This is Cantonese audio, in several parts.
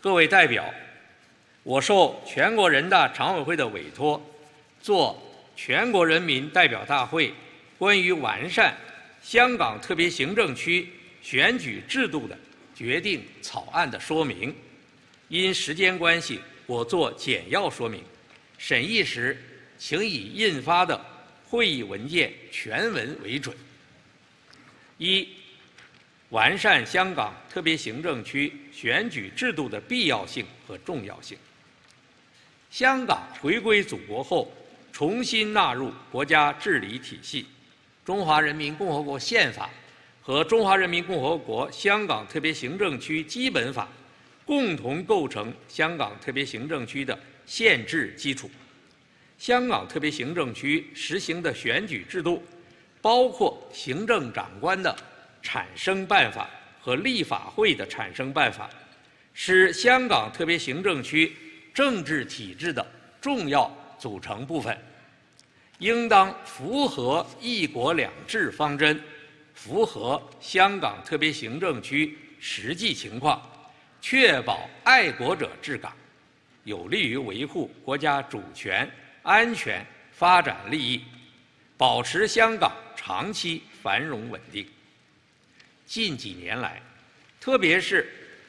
各位代表，我受全国人大常委会的委托，做全国人民代表大会关于完善香港特别行政区选举制度的决定草案的说明。因时间关系，我做简要说明。审议时，请以印发的会议文件全文为准。一、完善香港特别行政区选举制度的必要性和重要性。香港回归祖国后，重新纳入国家治理体系，《中华人民共和国宪法》和《中华人民共和国香港特别行政区基本法》共同构成香港特别行政区的宪制基础。香港特别行政区实行的选举制度，包括行政长官的产生办法和立法会的产生办法，是香港特别行政区政治体制的重要组成部分，应当符合一国两制方针，符合香港特别行政区实际情况，确保爱国者治港，有利于维护国家主权、安全、发展利益，保持香港长期繁荣稳定。近几年来，特别是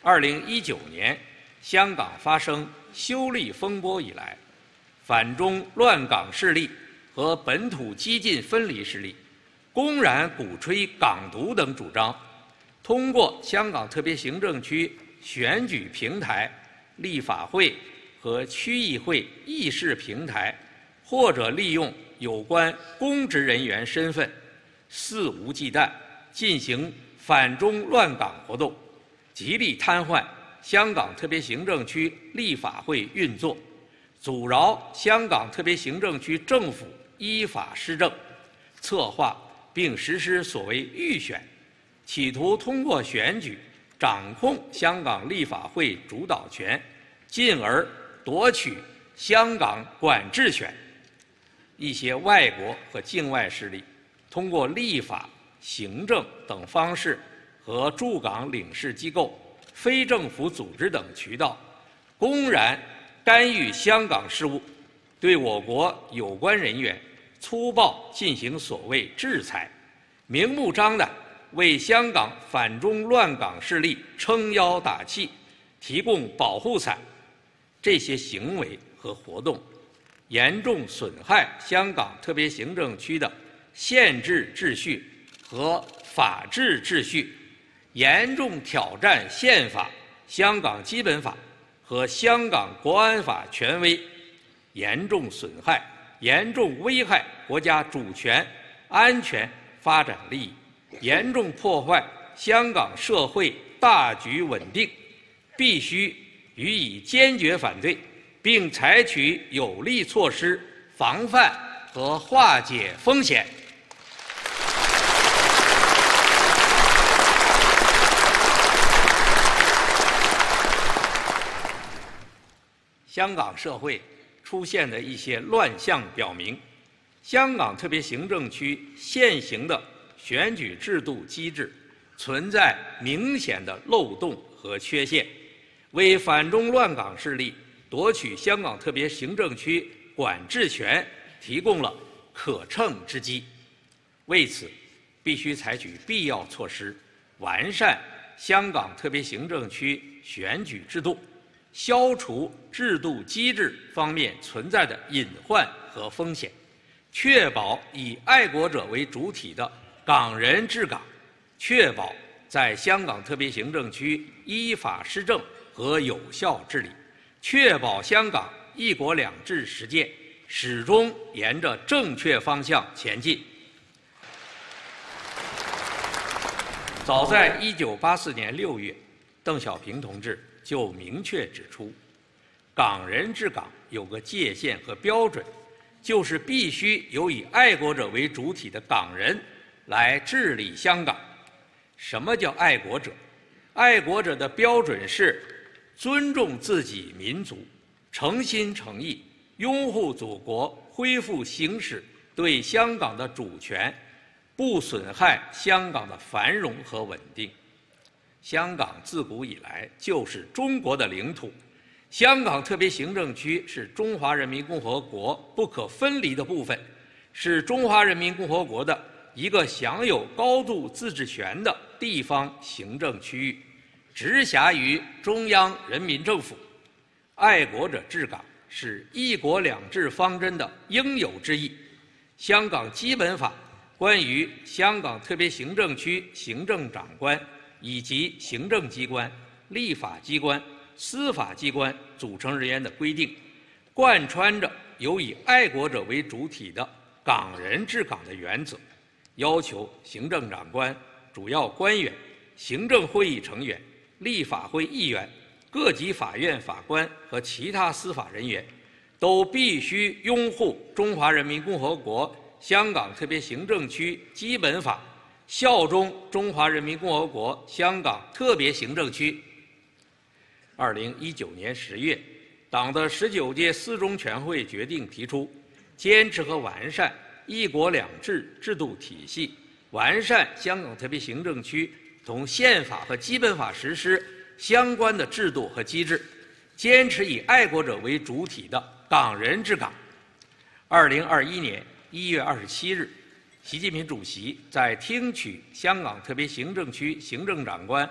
2019年香港发生修例风波以来，反中乱港势力和本土激进分离势力公然鼓吹港独等主张，通过香港特别行政区选举平台、立法会和区议会议事平台，或者利用有关公职人员身份，肆无忌惮进行反中乱港活动，极力瘫痪香港特别行政区立法会运作，阻挠香港特别行政区政府依法施政，策划并实施所谓预选，企图通过选举掌控香港立法会主导权，进而夺取香港管制权。一些外国和境外势力通过立法、行政等方式和驻港领事机构、非政府组织等渠道，公然干预香港事务，对我国有关人员粗暴进行所谓制裁，明目张胆为香港反中乱港势力撑腰打气，提供保护伞。这些行为和活动严重损害香港特别行政区的宪制秩序和法治秩序，严重挑战宪法、香港基本法和香港国安法权威，严重损害、严重危害国家主权、安全、发展利益，严重破坏香港社会大局稳定，必须予以坚决反对，并采取有力措施防范和化解风险。香港社会出现的一些乱象表明，香港特别行政区现行的选举制度机制存在明显的漏洞和缺陷，为反中乱港势力夺取香港特别行政区管制权提供了可乘之机。为此，必须采取必要措施，完善香港特别行政区选举制度，消除制度机制方面存在的隐患和风险，确保以爱国者为主体的港人治港，确保在香港特别行政区依法施政和有效治理，确保香港一国两制实践始终沿着正确方向前进。早在1984年6月，邓小平同志就明确指出，港人治港有个界限和标准，就是必须由以爱国者为主体的港人来治理香港。什么叫爱国者？爱国者的标准是尊重自己民族，诚心诚意拥护祖国恢复行使对香港的主权，不损害香港的繁荣和稳定。 香港自古以来就是中国的领土，香港特别行政区是中华人民共和国不可分离的部分，是中华人民共和国的一个享有高度自治权的地方行政区域，直辖于中央人民政府。爱国者治港是一国两制方针的应有之义。香港基本法关于香港特别行政区行政长官以及行政机关、立法机关、司法机关组成人员的规定，贯穿着由以爱国者为主体的港人治港的原则，要求行政长官、主要官员、行政会议成员、立法会议员、各级法院法官和其他司法人员都必须拥护中华人民共和国香港特别行政区基本法，效忠中华人民共和国香港特别行政区。2019年10月，党的19届四中全会决定提出，坚持和完善一国两制制度体系，完善香港特别行政区同宪法和基本法实施相关的制度和机制，坚持以爱国者为主体的港人治港。2021年1月27日，习近平主席在听取香港特别行政区行政长官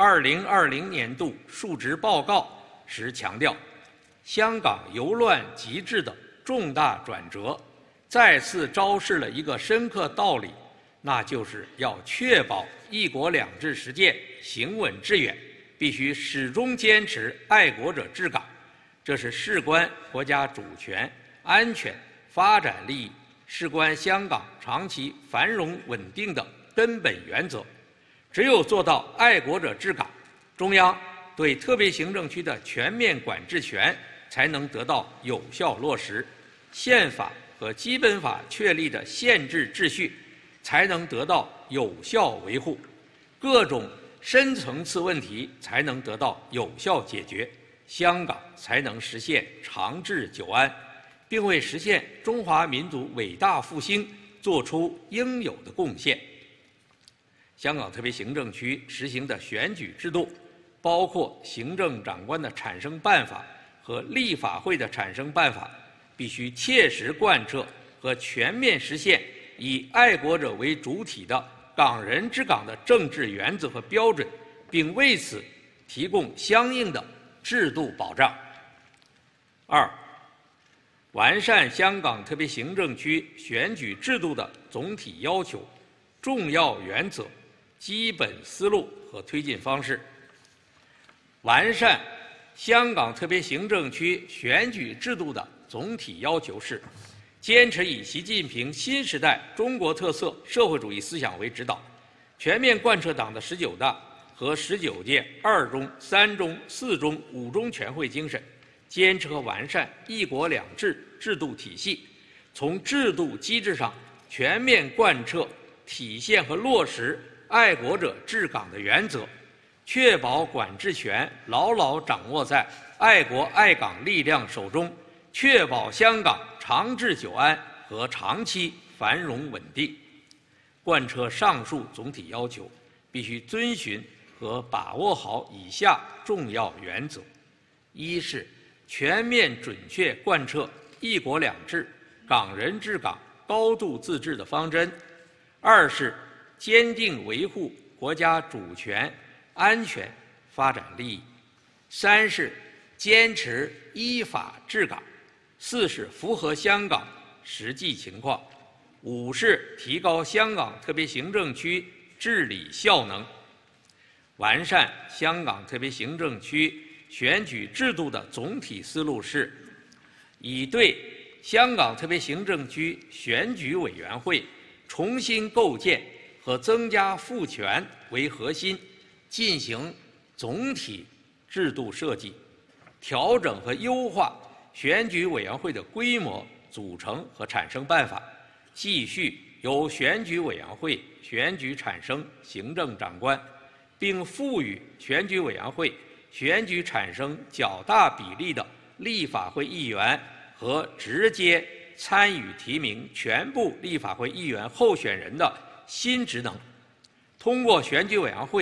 2020年度述职报告时强调，香港由乱及治的重大转折，再次昭示了一个深刻道理，那就是要确保一国两制实践行稳致远，必须始终坚持爱国者治港，这是事关国家主权、安全、发展利益，事关香港长期繁荣稳定的根本原则。只有做到爱国者治港，中央对特别行政区的全面管制权才能得到有效落实，宪法和基本法确立的宪制秩序才能得到有效维护，各种深层次问题才能得到有效解决，香港才能实现长治久安，并为实现中华民族伟大复兴做出应有的贡献。香港特别行政区实行的选举制度，包括行政长官的产生办法和立法会的产生办法，必须切实贯彻和全面实现以爱国者为主体的港人治港的政治原则和标准，并为此提供相应的制度保障。2、完善香港特别行政区选举制度的总体要求、重要原则、基本思路和推进方式。完善香港特别行政区选举制度的总体要求是：坚持以习近平新时代中国特色社会主义思想为指导，全面贯彻党的19大和19届2中、3中、4中、5中全会精神，坚持和完善一国两制制度体系，从制度机制上全面贯彻、体现和落实爱国者治港的原则，确保管制权牢牢掌握在爱国爱港力量手中，确保香港长治久安和长期繁荣稳定。贯彻上述总体要求，必须遵循和把握好以下重要原则：一是全面准确贯彻一国两制、港人治港、高度自治的方针；二是坚定维护国家主权、安全、发展利益；三是坚持依法治港；四是符合香港实际情况；五是提高香港特别行政区治理效能。完善香港特别行政区选举制度的总体思路是：以对香港特别行政区选举委员会重新构建和增加赋权为核心，进行总体制度设计，调整和优化选举委员会的规模、组成和产生办法，继续由选举委员会选举产生行政长官，并赋予选举委员会选举产生较大比例的立法会议员和直接参与提名全部立法会议员候选人的新职能，通过选举委员会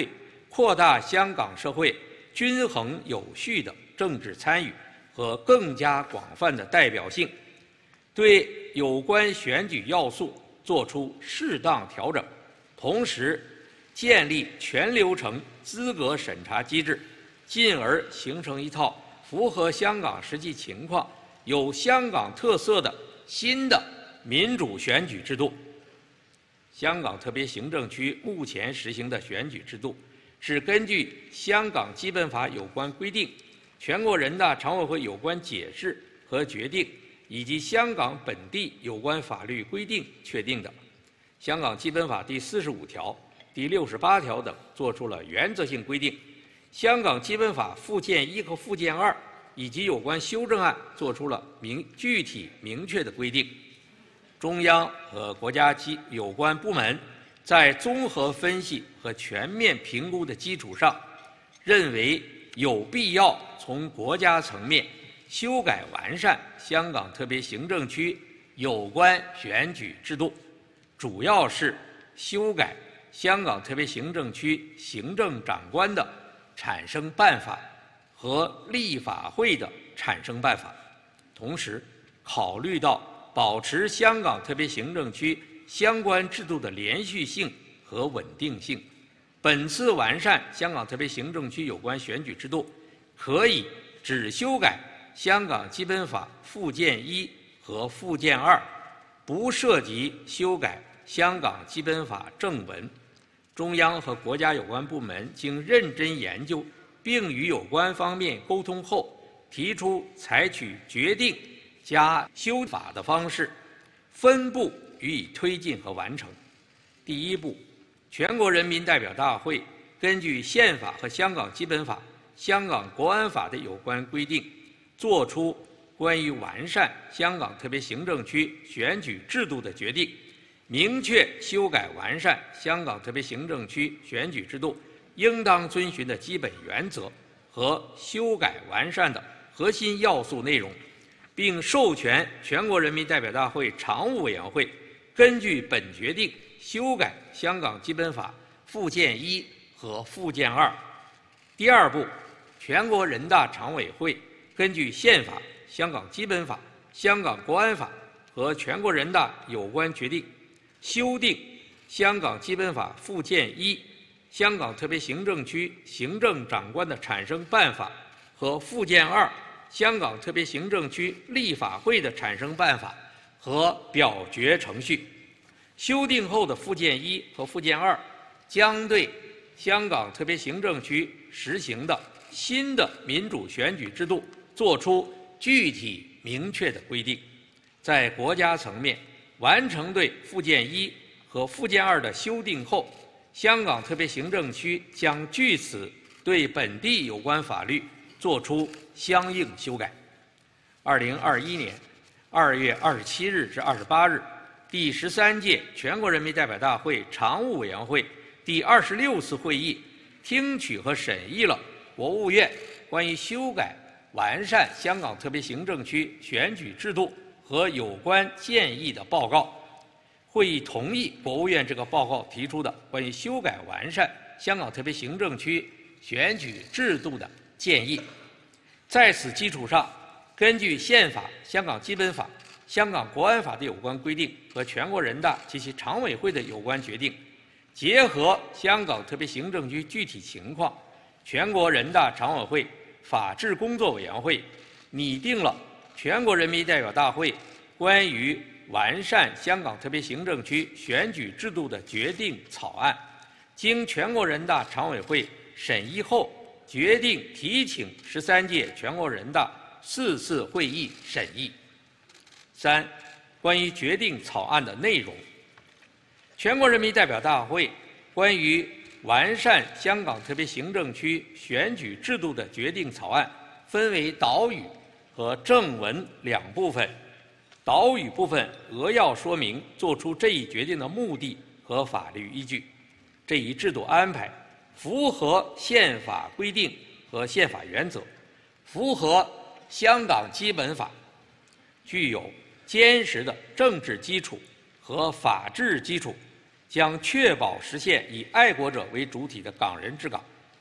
扩大香港社会均衡有序的政治参与和更加广泛的代表性，对有关选举要素作出适当调整，同时建立全流程资格审查机制，进而形成一套符合香港实际情况、有香港特色的新的民主选举制度。香港特别行政区目前实行的选举制度是根据香港基本法有关规定、全国人大常委会有关解释和决定，以及香港本地有关法律规定确定的。香港基本法第45条、第68条等作出了原则性规定，香港基本法附件1和附件2以及有关修正案作出了具体明确的规定。中央和国家有关部门在综合分析和全面评估的基础上，认为有必要从国家层面修改完善香港特别行政区有关选举制度，主要是修改香港特别行政区行政长官的产生办法和立法会的产生办法，同时考虑到保持香港特别行政区相关制度的连续性和稳定性，本次完善香港特别行政区有关选举制度，可以只修改香港基本法附件1和附件2，不涉及修改香港基本法正文。中央和国家有关部门经认真研究，并与有关方面沟通后，提出采取决定加修法的方式，分步予以推进和完成。第一步，全国人民代表大会根据宪法和香港基本法、香港国安法的有关规定，作出关于完善香港特别行政区选举制度的决定，明确修改完善香港特别行政区选举制度应当遵循的基本原则和修改完善的核心要素内容，并授权全国人民代表大会常务委员会根据本决定修改香港基本法附件1和附件2。第二步，全国人大常委会根据宪法、香港基本法、香港国安法和全国人大有关决定，修订香港基本法附件1、香港特别行政区行政长官的产生办法和附件2、香港特别行政区立法会的产生办法和表决程序。修订后的附件1和附件2将对香港特别行政区实行的新的民主选举制度作出具体明确的规定。在国家层面完成对附件1和附件2的修订后，香港特别行政区将据此对本地有关法律作出相应修改。2021年2月27日至28日，第13届全国人民代表大会常务委员会第26次会议听取和审议了国务院关于修改完善香港特别行政区选举制度和有关建议的报告。会议同意国务院这个报告提出的关于修改完善香港特别行政区选举制度的建议。在此基础上，根据宪法、香港基本法、香港国安法的有关规定和全国人大及其常委会的有关决定，结合香港特别行政区具体情况，全国人大常委会法制工作委员会拟定了全国人民代表大会关于完善香港特别行政区选举制度的决定草案，经全国人大常委会审议后，决定提请13届全国人大4次会议审议。3、关于决定草案的内容，全国人民代表大会关于完善香港特别行政区选举制度的决定草案分为导语和正文两部分。导语部分扼要说明作出这一决定的目的和法律依据。这一制度安排符合宪法规定和宪法原则，符合香港基本法，具有坚实的政治基础和法治基础，将确保实现以爱国者为主体的港人治港，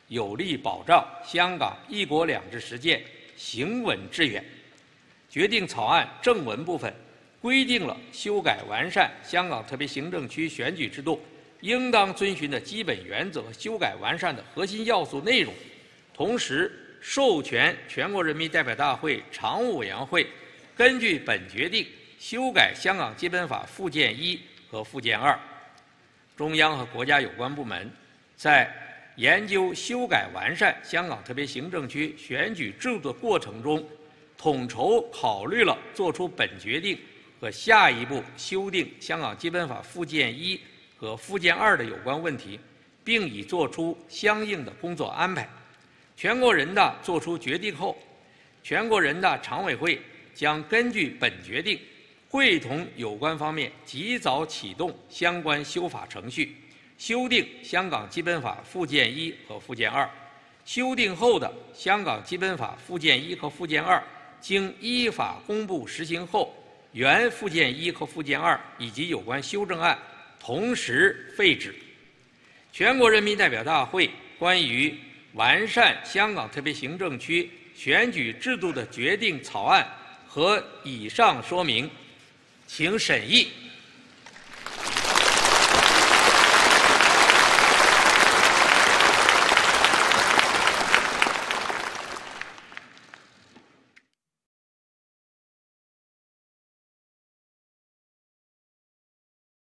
有力保障香港“一国两制”实践行稳致远。决定草案正文部分规定了修改完善香港特别行政区选举制度应当遵循的基本原则和修改完善的核心要素内容，同时授权全国人民代表大会常务委员会根据本决定修改香港基本法附件1和附件2。中央和国家有关部门在研究修改完善香港特别行政区选举制度的过程中，统筹考虑了作出本决定和下一步修订香港基本法附件1和附件2的有关问题，并已作出相应的工作安排。全国人大作出决定后，全国人大常委会将根据本决定，会同有关方面及早启动相关修法程序，修订香港基本法附件1和附件2。修订后的香港基本法附件1和附件2经依法公布实行后，原附件1和附件2以及有关修正案同时废止。全国人民代表大会关于完善香港特别行政区选举制度的决定草案和以上说明，请审议。